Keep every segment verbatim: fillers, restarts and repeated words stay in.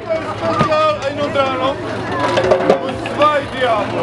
Ein und dran noch. Und zwei Diablo.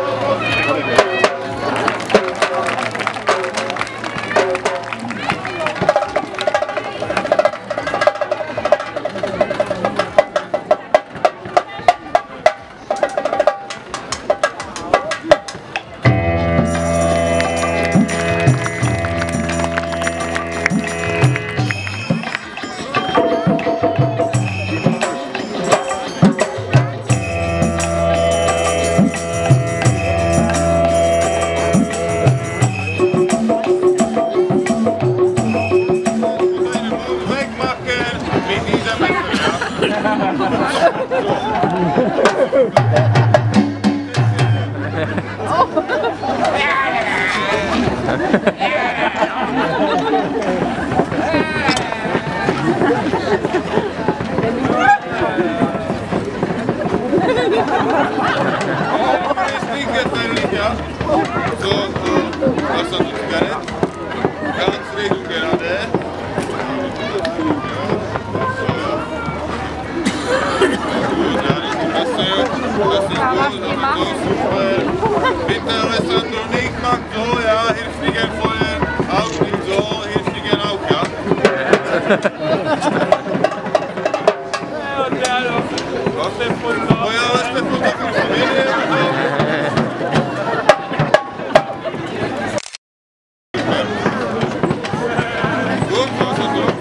Mittelaltermarkt, so, ja, Hilfsliegen Feuer, auch nicht so, Hilfsliegen auch, ja. Was denn von da? Oh ja, was denn von da? Gut, was ist das?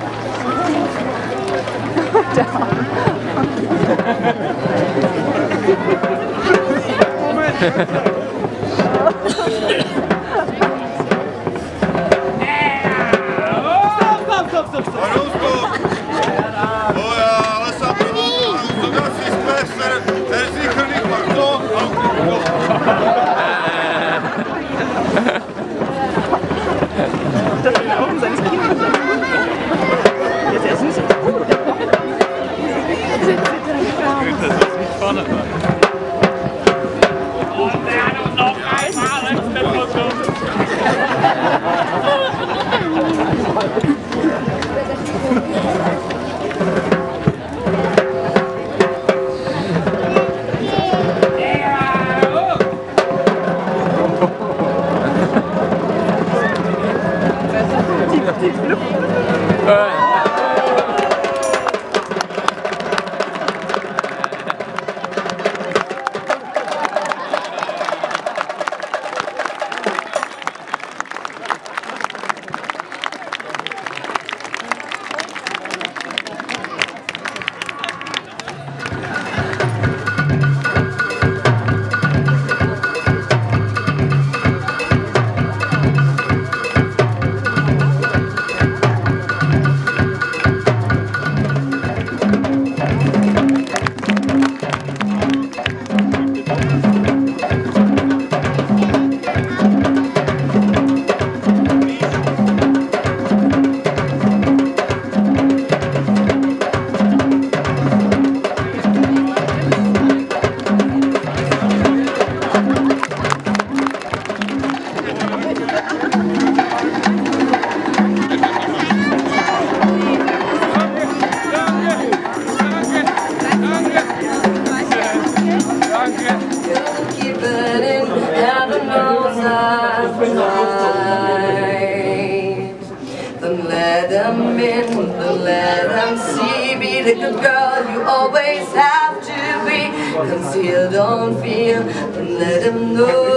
Then let them in, then let them see. Be the good girl you always have to be. Conceal, don't feel, then let them know.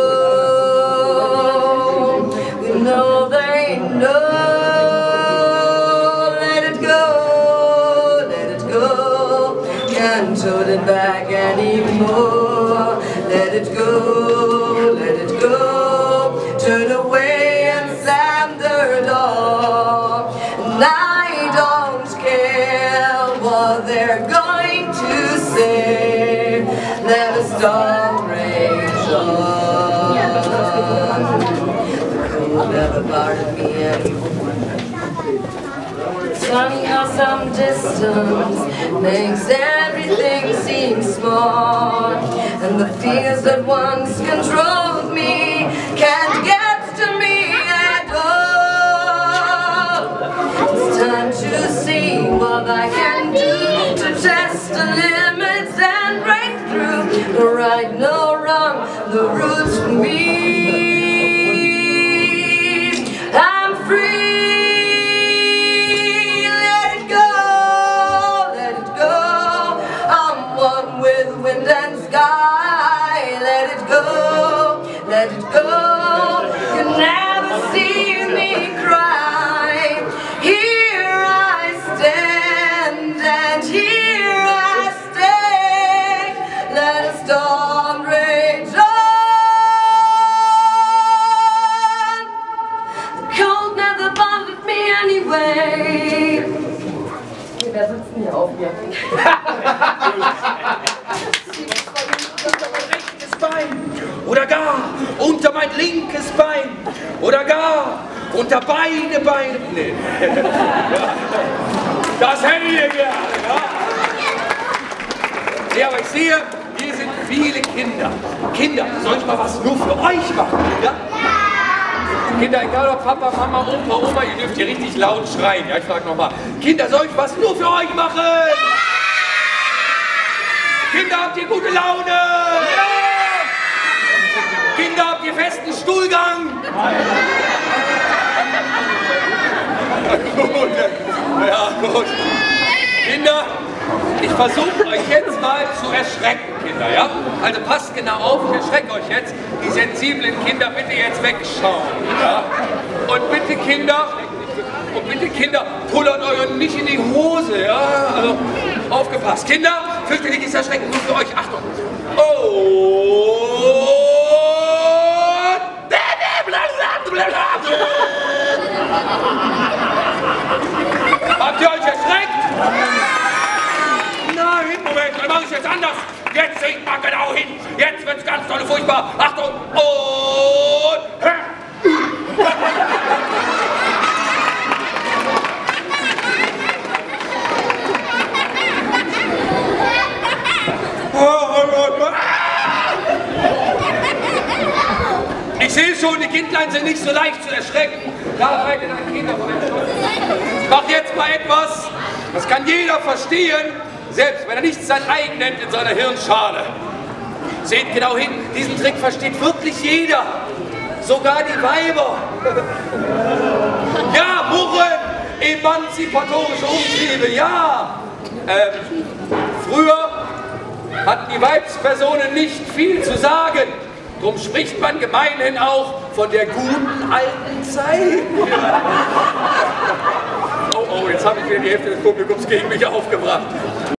We know they know. Let it go, let it go. Can't hold it back anymore. Let it go, let it go. Turn away and slam the door. And I don't care what they're going to say. Let the storm rage on. The cold never bothered me anymore. Somehow some distance makes everything seem small. And the fears that once controlled me can't get to me at all. It's time to see what I can do to test a the roots for me. I'm free, let it go, let it go. I'm one with wind and sky. Let it go, let it go. You never see me cry. Here I stand and here I stay. Let a storm rage on. The cold never bothered me anyway. Wer sitzt denn hier auf mir? Oder gar unter mein linkes Bein. Oder gar unter beide Beine. Nee. Das hätte ich gerne. Ja. Ja, aber ich sehe, hier sind viele Kinder. Kinder, soll ich mal was nur für euch machen? Ja? Kinder, egal ob Papa, Mama, Opa, Oma, ihr dürft hier richtig laut schreien. Ja, ich frage nochmal. Kinder, soll ich was nur für euch machen? Kinder, habt ihr gute Laune? Ja! Kinder, habt ihr festen Stuhlgang? Gut, ja gut. Kinder, ich versuche euch jetzt mal zu erschrecken, Kinder, ja? Also passt genau auf, ich erschrecke euch jetzt. Die sensiblen Kinder, bitte jetzt wegschauen, ja? Und bitte Kinder, und bitte Kinder, pullert euch nicht in die Hose, ja? Also, aufgepasst. Kinder, fürchterliches Erschrecken, nur für euch, Achtung. Oh! Habt ihr euch erschreckt? Nein, Moment, dann mache ich jetzt anders. Jetzt seht mal genau hin. Jetzt wird's ganz toll, furchtbar. Achtung und... Ich sehe schon, die Kindlein sind nicht so leicht zu erschrecken. Da reitet ein Kind auf einen Schutz. Ich mache jetzt mal etwas, das kann jeder verstehen, selbst wenn er nicht sein eigen nennt in seiner Hirnschale. Seht genau hin, diesen Trick versteht wirklich jeder. Sogar die Weiber. Ja, Murren, emanzipatorische Umtriebe, ja. Ähm, früher hatten die Weibspersonen nicht viel zu sagen. Drum spricht man gemeinhin auch von der guten alten Zeit. Oh, oh, jetzt habe ich wieder die Hälfte des Publikums gegen mich aufgebracht.